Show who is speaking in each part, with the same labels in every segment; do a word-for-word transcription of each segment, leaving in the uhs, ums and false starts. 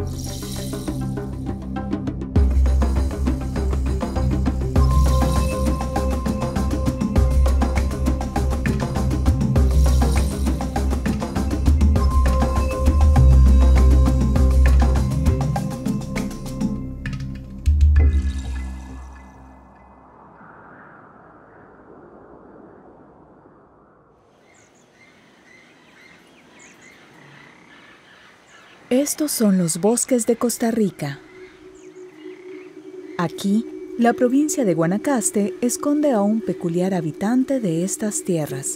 Speaker 1: Estos son los bosques de Costa Rica. Aquí, la provincia de Guanacaste esconde a un peculiar habitante de estas tierras.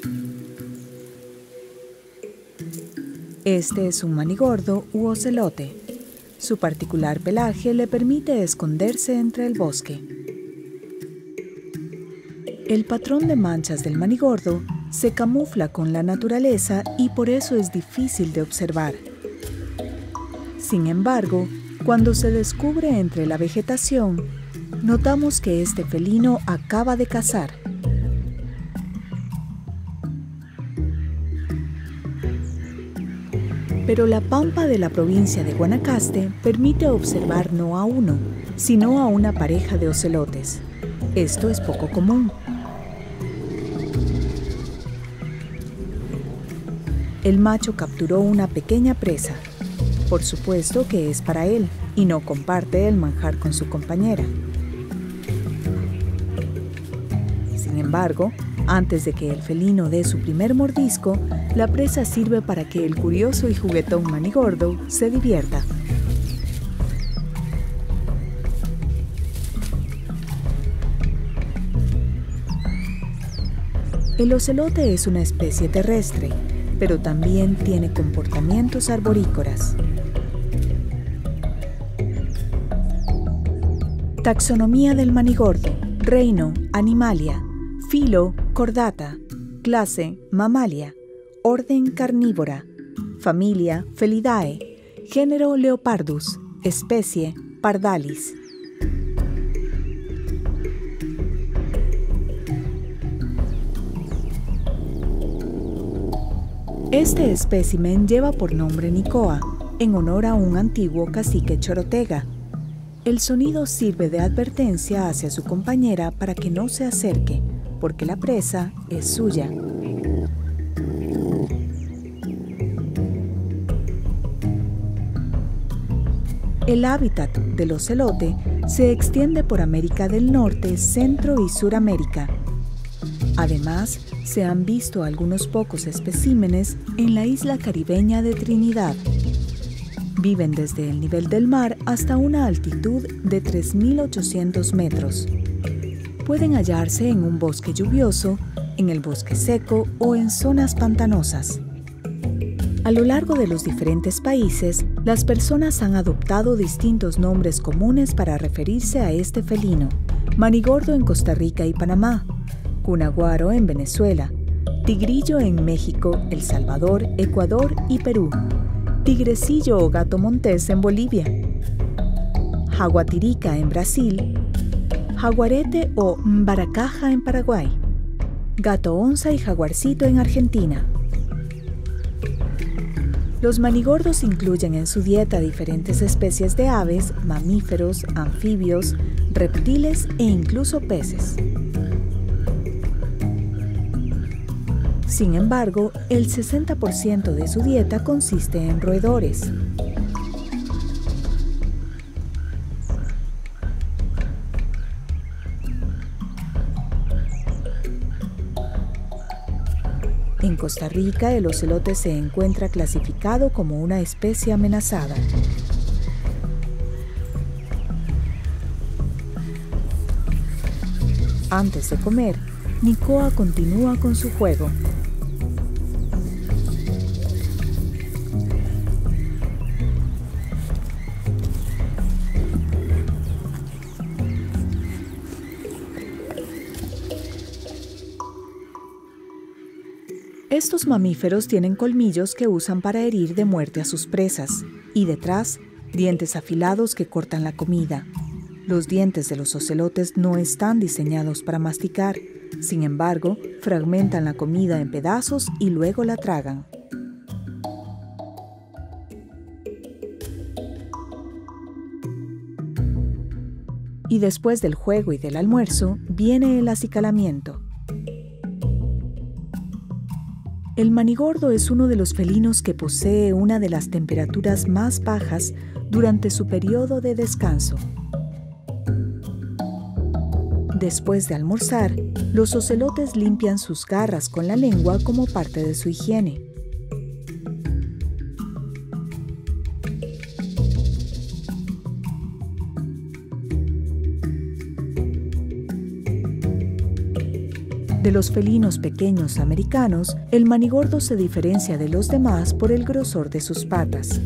Speaker 1: Este es un manigordo u ocelote. Su particular pelaje le permite esconderse entre el bosque. El patrón de manchas del manigordo se camufla con la naturaleza y por eso es difícil de observar. Sin embargo, cuando se descubre entre la vegetación, notamos que este felino acaba de cazar. Pero la pampa de la provincia de Guanacaste permite observar no a uno, sino a una pareja de ocelotes. Esto es poco común. El macho capturó una pequeña presa. Por supuesto que es para él y no comparte el manjar con su compañera. Sin embargo, antes de que el felino dé su primer mordisco, la presa sirve para que el curioso y juguetón manigordo se divierta. El ocelote es una especie terrestre, pero también tiene comportamientos arborícolas. Taxonomía del manigordo. Reino, Animalia. Filo, Chordata. Clase, Mamalia. Orden, Carnívora. Familia, Felidae. Género, Leopardus. Especie, Pardalis. Este espécimen lleva por nombre Nicoa, en honor a un antiguo cacique chorotega. El sonido sirve de advertencia hacia su compañera para que no se acerque, porque la presa es suya. El hábitat del ocelote se extiende por América del Norte, Centro y Suramérica. Además, se han visto algunos pocos especímenes en la isla caribeña de Trinidad. Viven desde el nivel del mar hasta una altitud de tres mil ochocientos metros. Pueden hallarse en un bosque lluvioso, en el bosque seco o en zonas pantanosas. A lo largo de los diferentes países, las personas han adoptado distintos nombres comunes para referirse a este felino. Manigordo en Costa Rica y Panamá, cunaguaro en Venezuela, tigrillo en México, El Salvador, Ecuador y Perú, tigrecillo o gato montés en Bolivia, jaguatirica en Brasil, jaguarete o mbaracaja en Paraguay, gato onza y jaguarcito en Argentina. Los manigordos incluyen en su dieta diferentes especies de aves, mamíferos, anfibios, reptiles e incluso peces. Sin embargo, el sesenta por ciento de su dieta consiste en roedores. En Costa Rica, el ocelote se encuentra clasificado como una especie amenazada. Antes de comer, Nicoa continúa con su juego. Estos mamíferos tienen colmillos que usan para herir de muerte a sus presas, y detrás, dientes afilados que cortan la comida. Los dientes de los ocelotes no están diseñados para masticar, sin embargo, fragmentan la comida en pedazos y luego la tragan. Y después del juego y del almuerzo, viene el acicalamiento. El manigordo es uno de los felinos que posee una de las temperaturas más bajas durante su periodo de descanso. Después de almorzar, los ocelotes limpian sus garras con la lengua como parte de su higiene. De los felinos pequeños americanos, el manigordo se diferencia de los demás por el grosor de sus patas.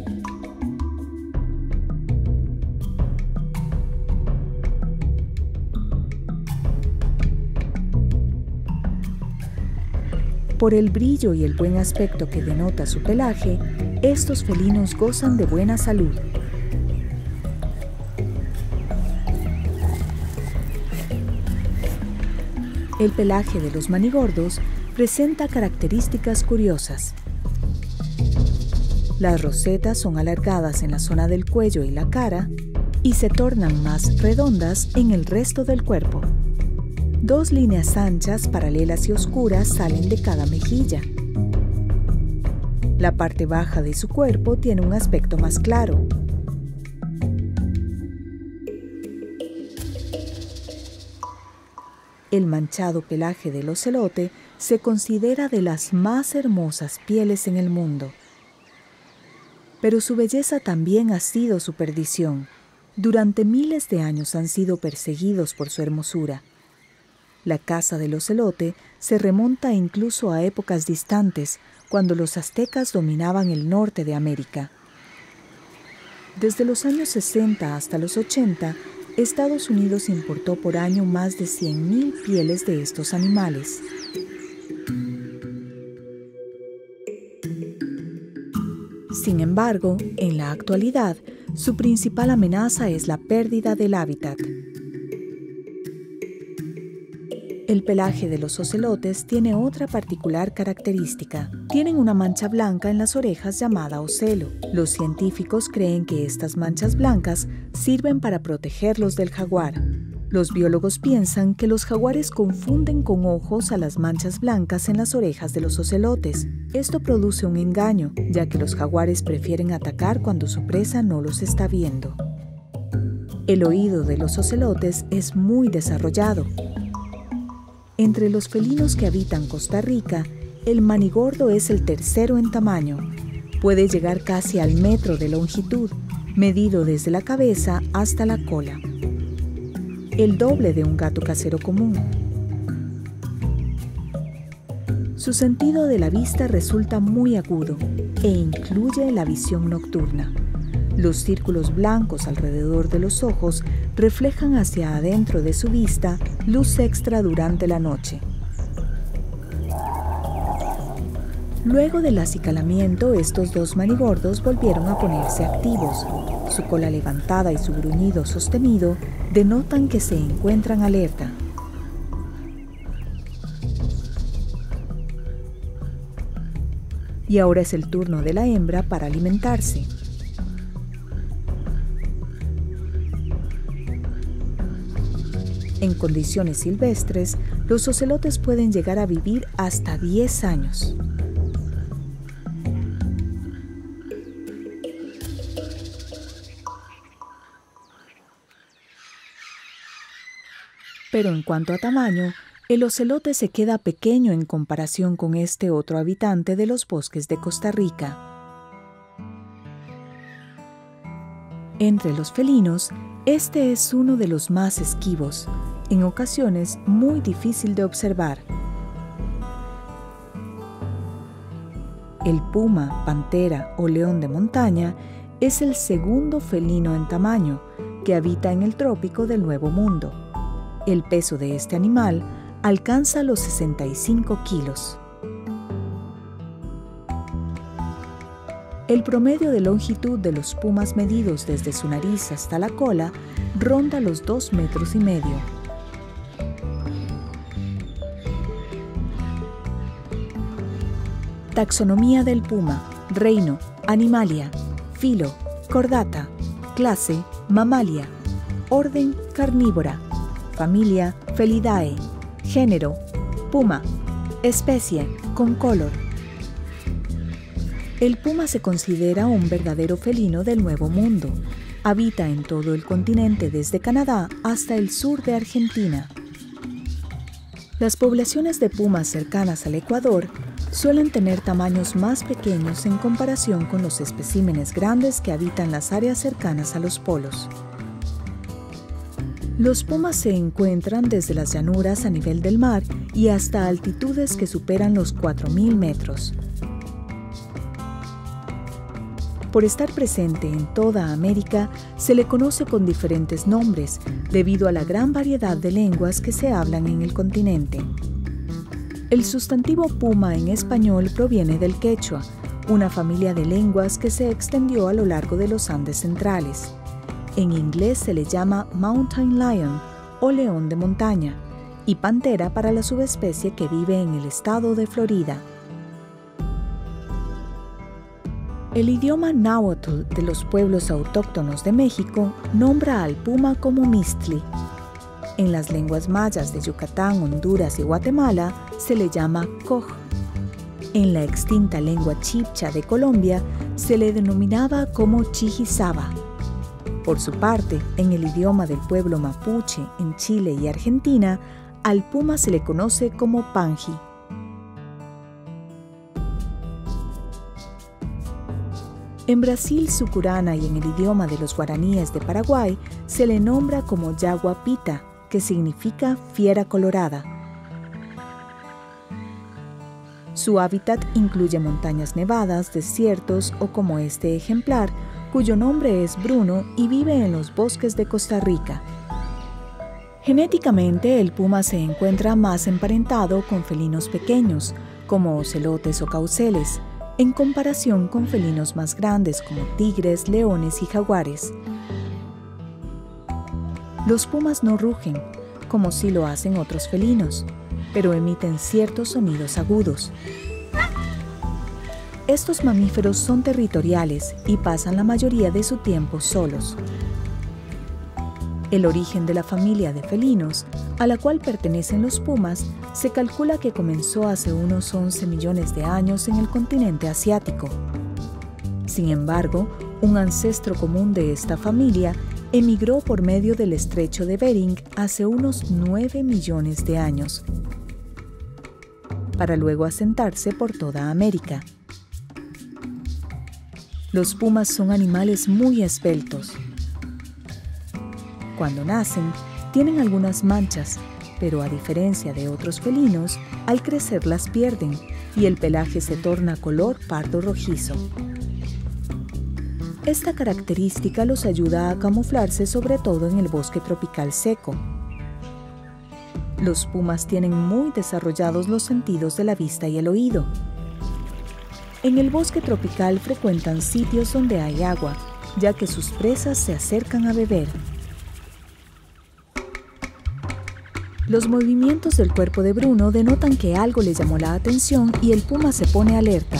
Speaker 1: Por el brillo y el buen aspecto que denota su pelaje, estos felinos gozan de buena salud. El pelaje de los manigordos presenta características curiosas. Las rosetas son alargadas en la zona del cuello y la cara y se tornan más redondas en el resto del cuerpo. Dos líneas anchas, paralelas y oscuras salen de cada mejilla. La parte baja de su cuerpo tiene un aspecto más claro. El manchado pelaje del ocelote se considera de las más hermosas pieles en el mundo. Pero su belleza también ha sido su perdición. Durante miles de años han sido perseguidos por su hermosura. La caza del ocelote se remonta incluso a épocas distantes, cuando los aztecas dominaban el norte de América. Desde los años sesenta hasta los ochenta, Estados Unidos importó por año más de cien mil pieles de estos animales. Sin embargo, en la actualidad, su principal amenaza es la pérdida del hábitat. El pelaje de los ocelotes tiene otra particular característica. Tienen una mancha blanca en las orejas llamada ocelo. Los científicos creen que estas manchas blancas sirven para protegerlos del jaguar. Los biólogos piensan que los jaguares confunden con ojos a las manchas blancas en las orejas de los ocelotes. Esto produce un engaño, ya que los jaguares prefieren atacar cuando su presa no los está viendo. El oído de los ocelotes es muy desarrollado. Entre los felinos que habitan Costa Rica, el manigordo es el tercero en tamaño. Puede llegar casi al metro de longitud, medido desde la cabeza hasta la cola. El doble de un gato casero común. Su sentido de la vista resulta muy agudo e incluye la visión nocturna. Los círculos blancos alrededor de los ojos reflejan hacia adentro de su vista luz extra durante la noche. Luego del acicalamiento, estos dos manigordos volvieron a ponerse activos. Su cola levantada y su gruñido sostenido denotan que se encuentran alerta. Y ahora es el turno de la hembra para alimentarse. En condiciones silvestres, los ocelotes pueden llegar a vivir hasta diez años. Pero en cuanto a tamaño, el ocelote se queda pequeño en comparación con este otro habitante de los bosques de Costa Rica. Entre los felinos, este es uno de los más esquivos, en ocasiones muy difícil de observar. El puma, pantera o león de montaña es el segundo felino en tamaño, que habita en el trópico del Nuevo Mundo. El peso de este animal alcanza los sesenta y cinco kilos. El promedio de longitud de los pumas medidos desde su nariz hasta la cola ronda los dos metros y medio. Taxonomía del puma. Reino, Animalia. Filo, Chordata. Clase, Mamalia. Orden Carnívora. Familia Felidae. Género puma. Especie concolor. El puma se considera un verdadero felino del Nuevo Mundo. Habita en todo el continente desde Canadá hasta el sur de Argentina. Las poblaciones de pumas cercanas al Ecuador suelen tener tamaños más pequeños en comparación con los especímenes grandes que habitan las áreas cercanas a los polos. Los pumas se encuentran desde las llanuras a nivel del mar y hasta altitudes que superan los cuatro mil metros. Por estar presente en toda América, se le conoce con diferentes nombres debido a la gran variedad de lenguas que se hablan en el continente. El sustantivo puma en español proviene del quechua, una familia de lenguas que se extendió a lo largo de los Andes centrales. En inglés se le llama mountain lion o león de montaña y pantera para la subespecie que vive en el estado de Florida. El idioma náhuatl de los pueblos autóctonos de México nombra al puma como mixtli. En las lenguas mayas de Yucatán, Honduras y Guatemala se le llama coj. En la extinta lengua chibcha de Colombia se le denominaba como chijizaba. Por su parte, en el idioma del pueblo mapuche en Chile y Argentina, al puma se le conoce como panji. En Brasil sucurana y en el idioma de los guaraníes de Paraguay se le nombra como yaguapita, que significa fiera colorada. Su hábitat incluye montañas nevadas, desiertos o como este ejemplar, cuyo nombre es Bruno y vive en los bosques de Costa Rica. Genéticamente, el puma se encuentra más emparentado con felinos pequeños, como ocelotes o cauceles, en comparación con felinos más grandes como tigres, leones y jaguares. Los pumas no rugen, como sí lo hacen otros felinos, pero emiten ciertos sonidos agudos. Estos mamíferos son territoriales y pasan la mayoría de su tiempo solos. El origen de la familia de felinos, a la cual pertenecen los pumas, se calcula que comenzó hace unos once millones de años en el continente asiático. Sin embargo, un ancestro común de esta familia emigró por medio del estrecho de Bering hace unos nueve millones de años, para luego asentarse por toda América. Los pumas son animales muy esbeltos. Cuando nacen, tienen algunas manchas, pero a diferencia de otros felinos, al crecer las pierden y el pelaje se torna color pardo rojizo. Esta característica los ayuda a camuflarse sobre todo en el bosque tropical seco. Los pumas tienen muy desarrollados los sentidos de la vista y el oído. En el bosque tropical frecuentan sitios donde hay agua, ya que sus presas se acercan a beber. Los movimientos del cuerpo de Bruno denotan que algo le llamó la atención y el puma se pone alerta.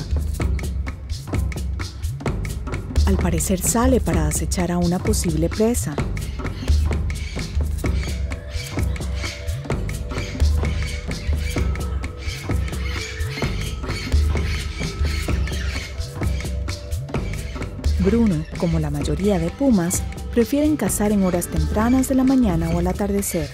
Speaker 1: Al parecer sale para acechar a una posible presa. Bruno, como la mayoría de pumas, prefieren cazar en horas tempranas de la mañana o al atardecer.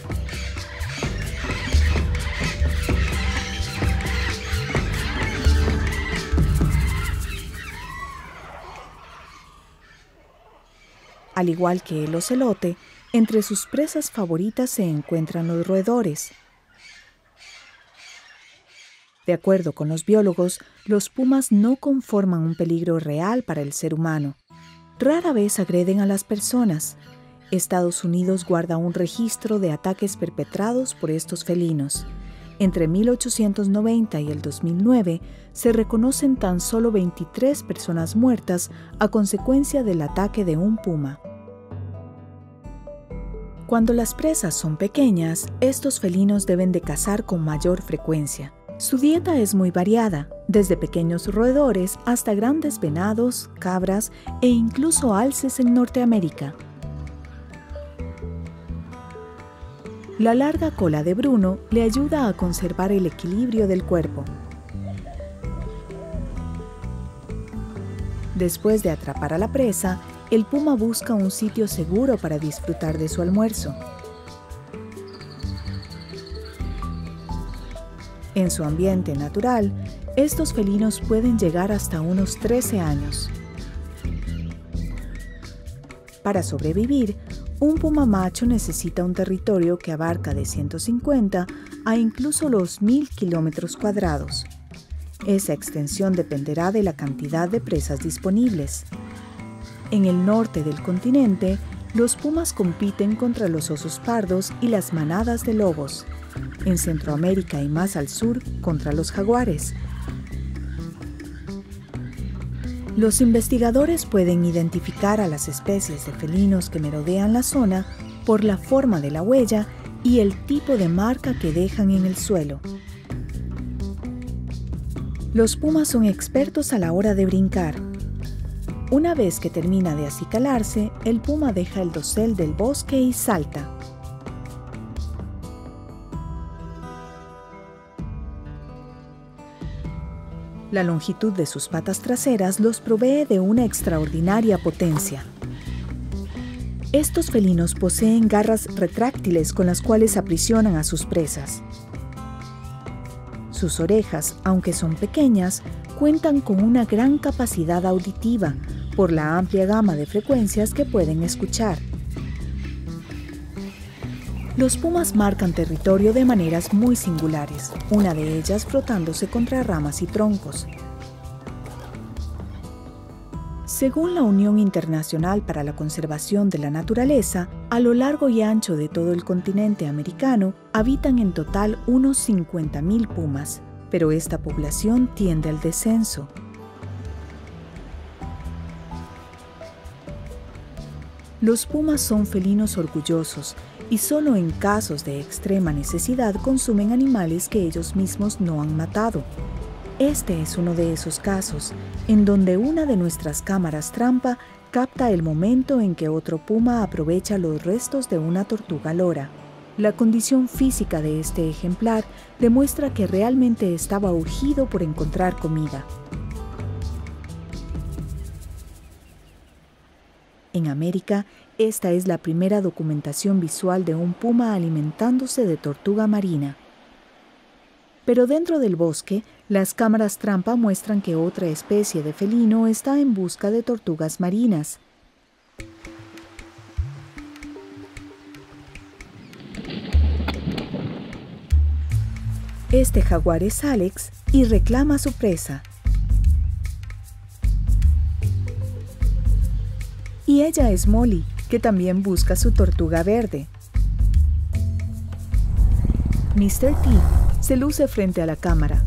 Speaker 1: Al igual que el ocelote, entre sus presas favoritas se encuentran los roedores. De acuerdo con los biólogos, los pumas no conforman un peligro real para el ser humano. Rara vez agreden a las personas. Estados Unidos guarda un registro de ataques perpetrados por estos felinos. Entre mil ochocientos noventa y el dos mil nueve se reconocen tan solo veintitrés personas muertas a consecuencia del ataque de un puma. Cuando las presas son pequeñas, estos felinos deben de cazar con mayor frecuencia. Su dieta es muy variada, desde pequeños roedores hasta grandes venados, cabras e incluso alces en Norteamérica. La larga cola de Bruno le ayuda a conservar el equilibrio del cuerpo. Después de atrapar a la presa, el puma busca un sitio seguro para disfrutar de su almuerzo. En su ambiente natural, estos felinos pueden llegar hasta unos trece años. Para sobrevivir, un puma macho necesita un territorio que abarca de ciento cincuenta a incluso los mil kilómetros cuadrados. Esa extensión dependerá de la cantidad de presas disponibles. En el norte del continente, los pumas compiten contra los osos pardos y las manadas de lobos. En Centroamérica y más al sur, contra los jaguares. Los investigadores pueden identificar a las especies de felinos que merodean la zona por la forma de la huella y el tipo de marca que dejan en el suelo. Los pumas son expertos a la hora de brincar. Una vez que termina de acicalarse, el puma deja el dosel del bosque y salta. La longitud de sus patas traseras los provee de una extraordinaria potencia. Estos felinos poseen garras retráctiles con las cuales aprisionan a sus presas. Sus orejas, aunque son pequeñas, cuentan con una gran capacidad auditiva por la amplia gama de frecuencias que pueden escuchar. Los pumas marcan territorio de maneras muy singulares, una de ellas frotándose contra ramas y troncos. Según la Unión Internacional para la Conservación de la Naturaleza, a lo largo y ancho de todo el continente americano habitan en total unos cincuenta mil pumas, pero esta población tiende al descenso. Los pumas son felinos orgullosos y solo en casos de extrema necesidad consumen animales que ellos mismos no han matado. Este es uno de esos casos, en donde una de nuestras cámaras trampa capta el momento en que otro puma aprovecha los restos de una tortuga lora. La condición física de este ejemplar demuestra que realmente estaba urgido por encontrar comida. En América, esta es la primera documentación visual de un puma alimentándose de tortuga marina. Pero dentro del bosque, las cámaras trampa muestran que otra especie de felino está en busca de tortugas marinas. Este jaguar es Alex y reclama a su presa. Y ella es Molly, que también busca su tortuga verde. mister T se luce frente a la cámara.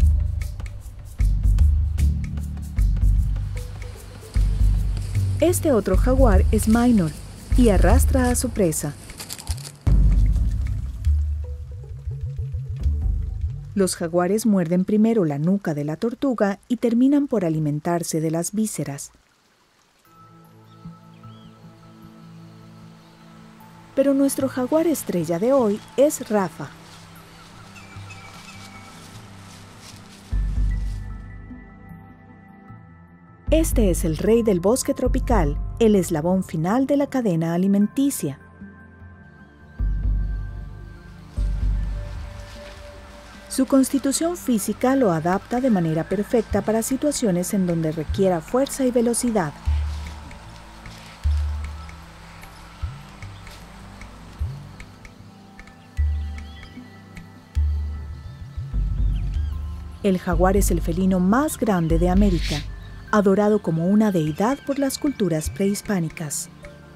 Speaker 1: Este otro jaguar es Minor y arrastra a su presa. Los jaguares muerden primero la nuca de la tortuga y terminan por alimentarse de las vísceras. Pero nuestro jaguar estrella de hoy es Rafa. Este es el rey del bosque tropical, el eslabón final de la cadena alimenticia. Su constitución física lo adapta de manera perfecta para situaciones en donde requiera fuerza y velocidad. El jaguar es el felino más grande de América, adorado como una deidad por las culturas prehispánicas.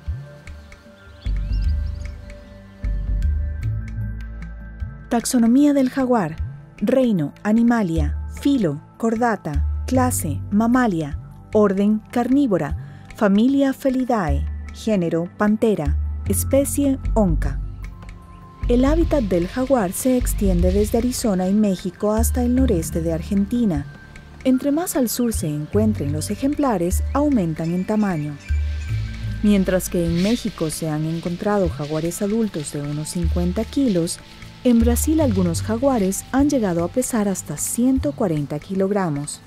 Speaker 1: Taxonomía del jaguar: reino, Animalia, filo, Chordata, clase, Mammalia, orden, Carnívora, familia Felidae, género, Panthera, especie, Onca. El hábitat del jaguar se extiende desde Arizona y México hasta el noreste de Argentina. Entre más al sur se encuentren los ejemplares, aumentan en tamaño. Mientras que en México se han encontrado jaguares adultos de unos cincuenta kilos, en Brasil algunos jaguares han llegado a pesar hasta ciento cuarenta kilogramos.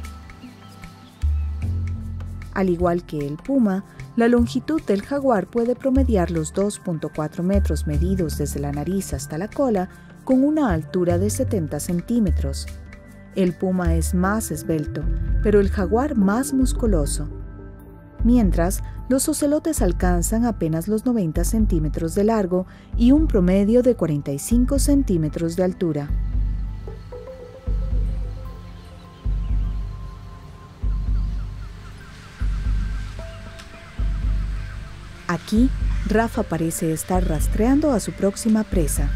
Speaker 1: Al igual que el puma, la longitud del jaguar puede promediar los dos punto cuatro metros medidos desde la nariz hasta la cola, con una altura de setenta centímetros. El puma es más esbelto, pero el jaguar más musculoso. Mientras, los ocelotes alcanzan apenas los noventa centímetros de largo y un promedio de cuarenta y cinco centímetros de altura. Aquí, Rafa parece estar rastreando a su próxima presa.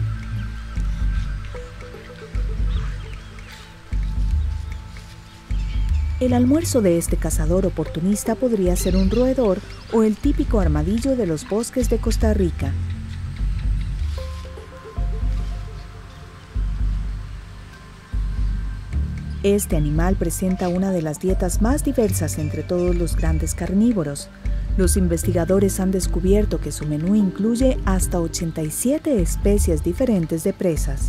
Speaker 1: El almuerzo de este cazador oportunista podría ser un roedor o el típico armadillo de los bosques de Costa Rica. Este animal presenta una de las dietas más diversas entre todos los grandes carnívoros. Los investigadores han descubierto que su menú incluye hasta ochenta y siete especies diferentes de presas.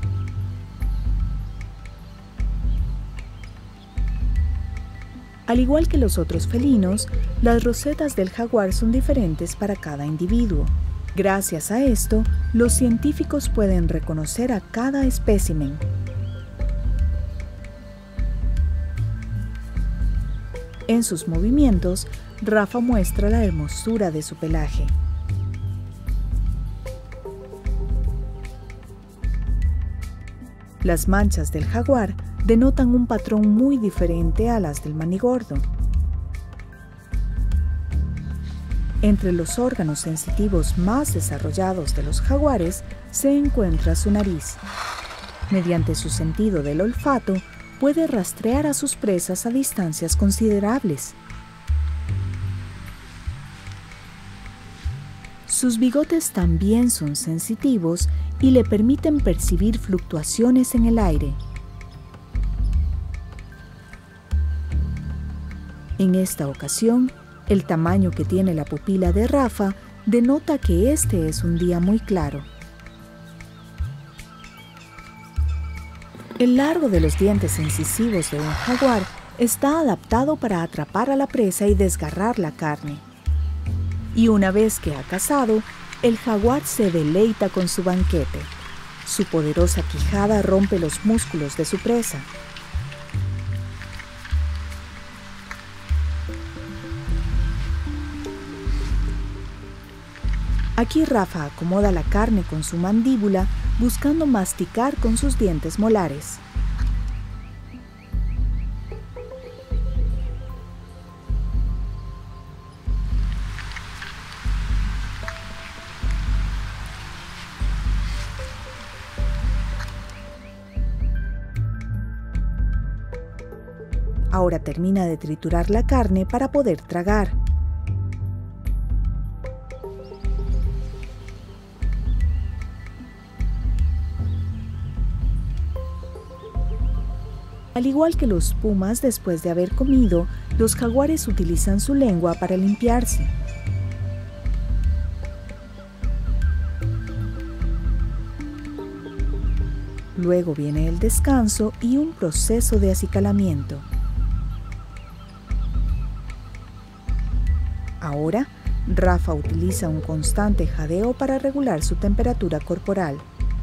Speaker 1: Al igual que los otros felinos, las rosetas del jaguar son diferentes para cada individuo. Gracias a esto, los científicos pueden reconocer a cada espécimen. En sus movimientos, Rafa muestra la hermosura de su pelaje. Las manchas del jaguar denotan un patrón muy diferente a las del manigordo. Entre los órganos sensitivos más desarrollados de los jaguares se encuentra su nariz. Mediante su sentido del olfato, puede rastrear a sus presas a distancias considerables. Sus bigotes también son sensitivos y le permiten percibir fluctuaciones en el aire. En esta ocasión, el tamaño que tiene la pupila de Rafa denota que este es un día muy claro. El largo de los dientes incisivos de un jaguar está adaptado para atrapar a la presa y desgarrar la carne. Y una vez que ha cazado, el jaguar se deleita con su banquete. Su poderosa quijada rompe los músculos de su presa. Aquí Rafa acomoda la carne con su mandíbula, buscando masticar con sus dientes molares. Ahora termina de triturar la carne para poder tragar. Al igual que los pumas, después de haber comido, los jaguares utilizan su lengua para limpiarse. Luego viene el descanso y un proceso de acicalamiento. Ahora, Rafa utiliza un constante jadeo para regular su temperatura corporal.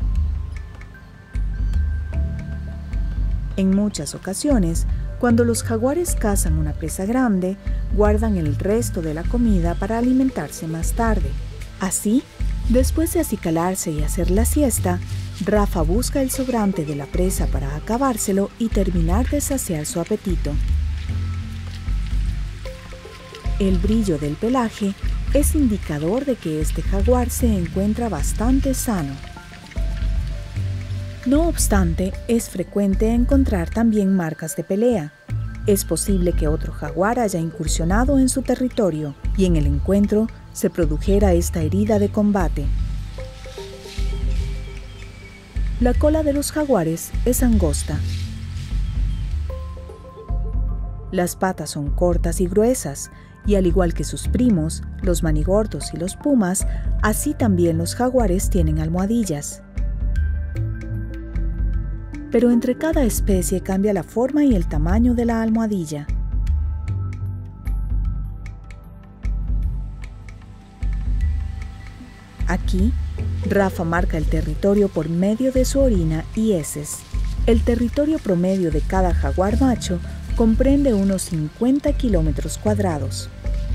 Speaker 1: En muchas ocasiones, cuando los jaguares cazan una presa grande, guardan el resto de la comida para alimentarse más tarde. Así, después de acicalarse y hacer la siesta, Rafa busca el sobrante de la presa para acabárselo y terminar de saciar su apetito. El brillo del pelaje es indicador de que este jaguar se encuentra bastante sano. No obstante, es frecuente encontrar también marcas de pelea. Es posible que otro jaguar haya incursionado en su territorio y en el encuentro se produjera esta herida de combate. La cola de los jaguares es angosta. Las patas son cortas y gruesas, Y al igual que sus primos, los manigordos y los pumas, así también los jaguares tienen almohadillas. Pero entre cada especie cambia la forma y el tamaño de la almohadilla. Aquí, Rafa marca el territorio por medio de su orina y heces. El territorio promedio de cada jaguar macho comprende unos cincuenta kilómetros cuadrados.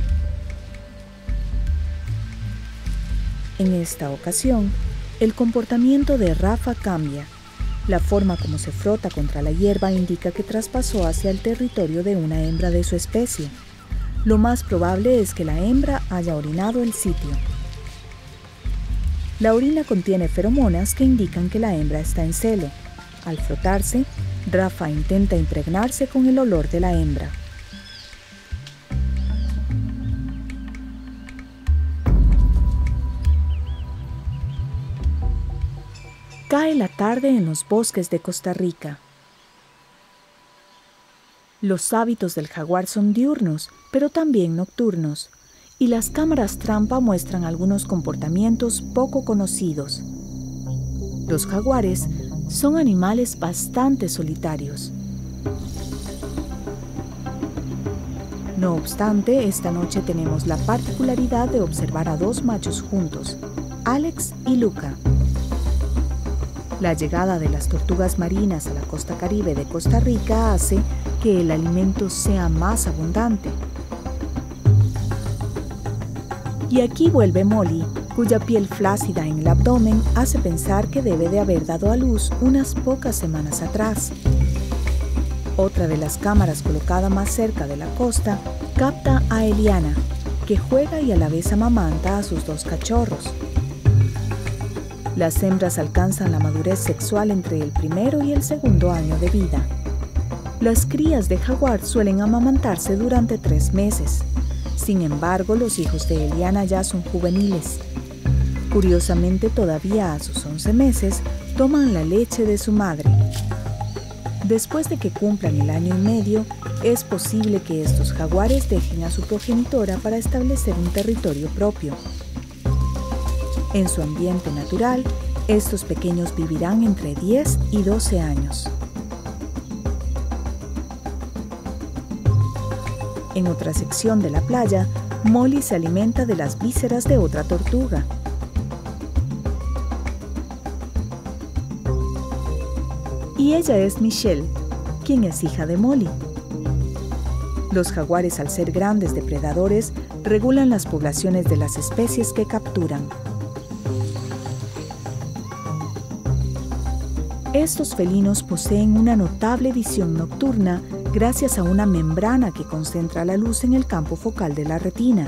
Speaker 1: En esta ocasión, el comportamiento de Rafa cambia. La forma como se frota contra la hierba indica que traspasó hacia el territorio de una hembra de su especie. Lo más probable es que la hembra haya orinado el sitio. La orina contiene feromonas que indican que la hembra está en celo. Al frotarse, Rafa intenta impregnarse con el olor de la hembra. Cae la tarde en los bosques de Costa Rica. Los hábitos del jaguar son diurnos, pero también nocturnos, y las cámaras trampa muestran algunos comportamientos poco conocidos. Los jaguares son animales bastante solitarios. No obstante, esta noche tenemos la particularidad de observar a dos machos juntos, Alex y Luca. La llegada de las tortugas marinas a la costa caribe de Costa Rica hace que el alimento sea más abundante. Y aquí vuelve Molly, cuya piel flácida en el abdomen hace pensar que debe de haber dado a luz unas pocas semanas atrás. Otra de las cámaras colocada más cerca de la costa capta a Eliana, que juega y a la vez amamanta a sus dos cachorros. Las hembras alcanzan la madurez sexual entre el primero y el segundo año de vida. Las crías de jaguar suelen amamantarse durante tres meses. Sin embargo, los hijos de Eliana ya son juveniles. Curiosamente, todavía a sus once meses, toman la leche de su madre. Después de que cumplan el año y medio, es posible que estos jaguares dejen a su progenitora para establecer un territorio propio. En su ambiente natural, estos pequeños vivirán entre diez y doce años. En otra sección de la playa, Molly se alimenta de las vísceras de otra tortuga. Y ella es Michelle, quien es hija de Molly. Los jaguares, al ser grandes depredadores, regulan las poblaciones de las especies que capturan. Estos felinos poseen una notable visión nocturna gracias a una membrana que concentra la luz en el campo focal de la retina.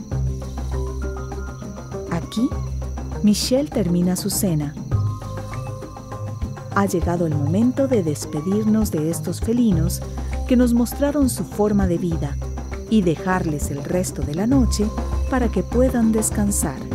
Speaker 1: Aquí, Michelle termina su cena. Ha llegado el momento de despedirnos de estos felinos que nos mostraron su forma de vida y dejarles el resto de la noche para que puedan descansar.